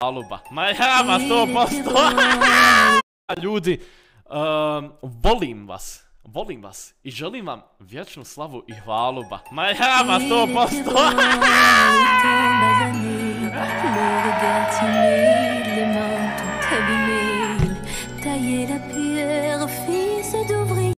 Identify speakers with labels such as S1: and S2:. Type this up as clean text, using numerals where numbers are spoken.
S1: Aluba. Ma ja, ma 100%. Ljudi, volim vas i želim vam vječnu slavu i hvalu. Ma ja, ma 100%.